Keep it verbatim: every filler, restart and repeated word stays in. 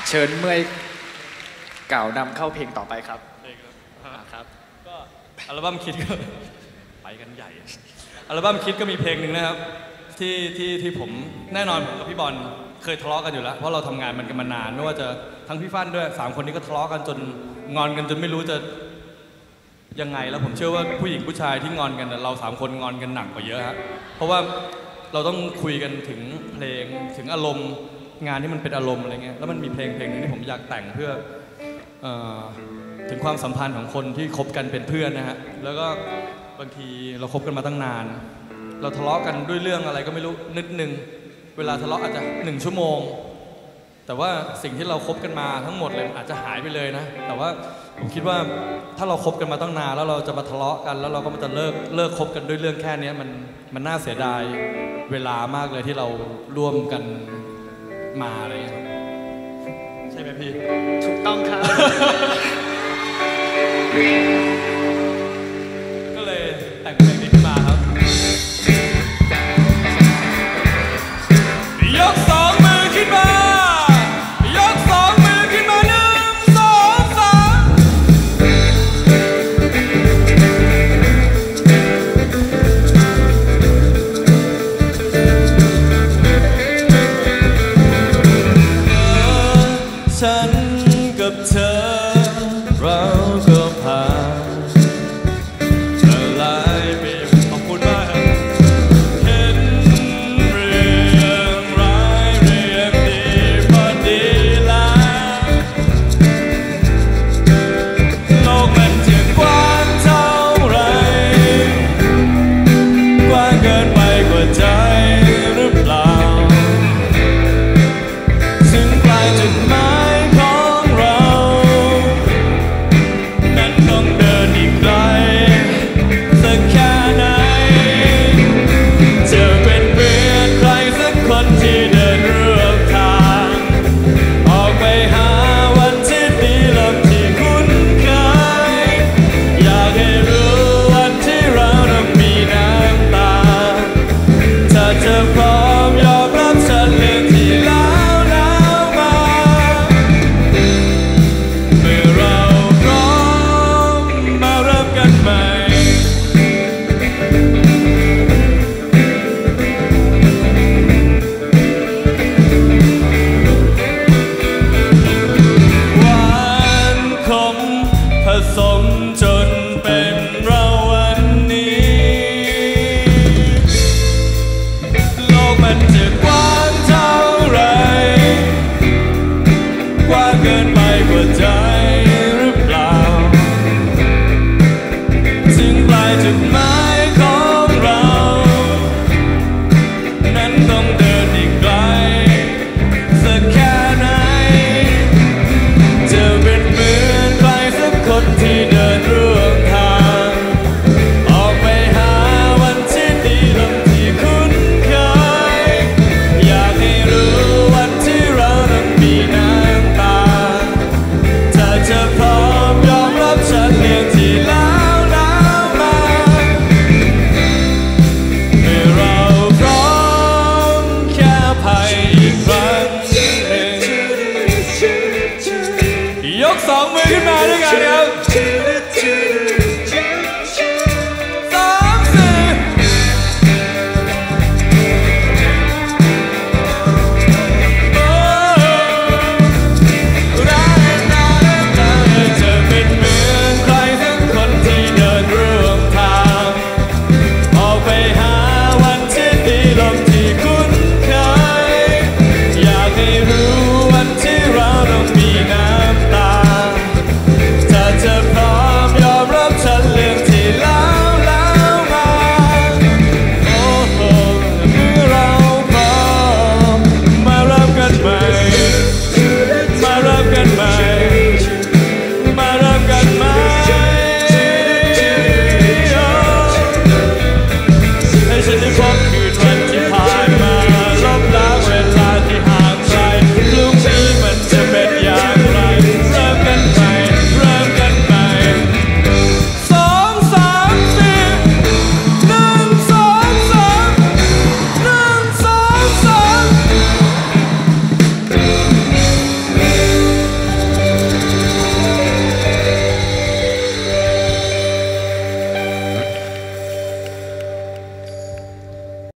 เชิญเมื่อยกล่าวนำเข้าเพลงต่อไปครับครับก็อัลบั้มคิดก็ไปกันใหญ่อัลบั้มคิดก็มีเพลงหนึ่งนะครับที่ที่ที่ผมแน่นอนผมกับพี่บอลเคยทะเลาะกันอยู่แล้วเพราะเราทำงานมันกันมานานไม่ว่าจะทั้งพี่ฟั่นด้วยสามคนนี้ก็ทะเลาะกันจนงอนกันจนไม่รู้จะยังไงแล้วผมเชื่อว่าผู้หญิงผู้ชายที่งอนกันเราสามคนงอนกันหนักกว่าเยอะครับเพราะว่าเราต้องคุยกันถึงเพลงถึงอารมณ์งานที่มันเป็นอารมณ์อะไรเงี้ยแล้วมันมีเพลงเพลงนึงที่ผมอยากแต่งเพื่อถึงความสัมพันธ์ของคนที่คบกันเป็นเพื่อนนะฮะแล้วก็บางทีเราคบกันมาตั้งนานเราทะเลาะกันด้วยเรื่องอะไรก็ไม่รู้นิดนึงเวลาทะเลาะอาจจะหนึ่งชั่วโมงแต่ว่าสิ่งที่เราคบกันมาทั้งหมดเลยอาจจะหายไปเลยนะแต่ว่าผมคิดว่าถ้าเราคบกันมาตั้งนานแล้วเราจะมาทะเลาะกันแล้วเราก็จะเลิกเลิกคบกันด้วยเรื่องแค่นี้มันมันน่าเสียดายเวลามากเลยที่เราร่วมกันมาอะไรอย่างเงี้ยใช่ไหมพี่ถูกต้องครับ